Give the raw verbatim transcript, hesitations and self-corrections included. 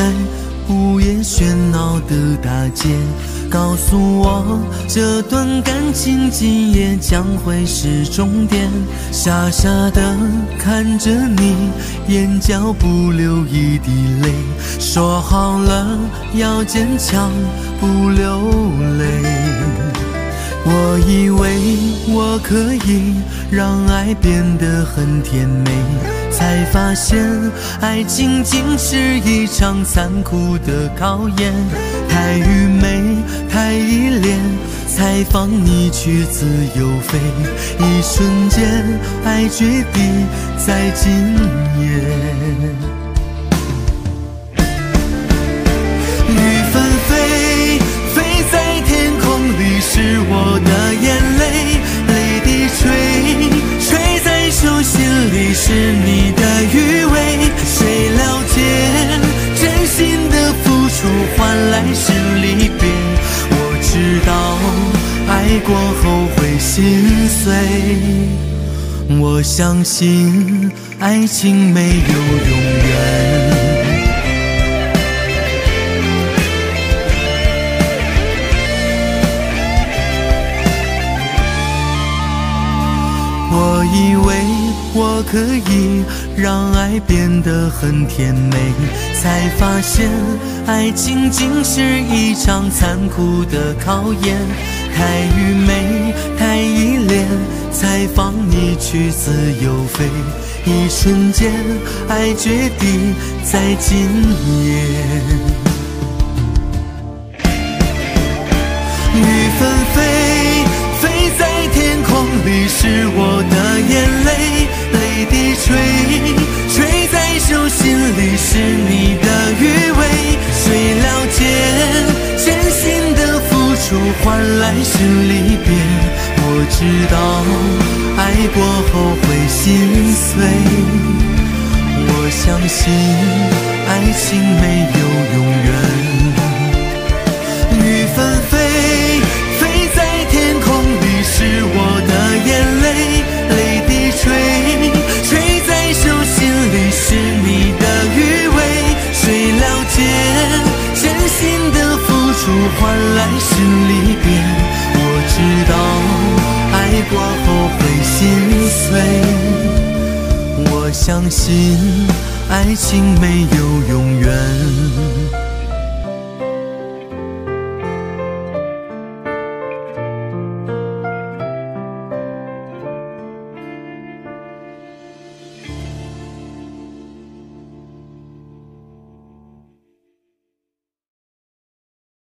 在午夜喧闹的大街，告诉我这段感情今夜将会是终点。傻傻地看着你，眼角不流一滴泪，说好了要坚强不流泪。我以为我可以让爱变得很甜美，才发现爱情竟是一场残酷的考验。太愚昧，太依恋，才放你去自由飞。一瞬间，爱决堤在今夜。雨纷飞，飞在天空里是我的眼泪，泪滴垂，垂在手心里是你的余味。谁了解真心的付出换来是离别？我知道爱过后会心碎，我相信爱情没有永远。我以为我可以让爱变得很甜美，才发现爱情竟是一场残酷的考验。太愚昧，太依恋，才放你去自由飞。一瞬间，爱决堤在今夜。雨纷飞，飞在天空里是我的眼泪，泪滴垂，垂在手心里是你的余味。谁了解真心的付出换来是离别？我知道爱过后会心碎，我相信爱情没有永远。雨纷飞，飞在天空里是我的眼泪，泪滴垂，垂在手心里是你的余味。谁了解真心的付出换来是离别？我知道爱过后会心碎，我相信爱情没有永远。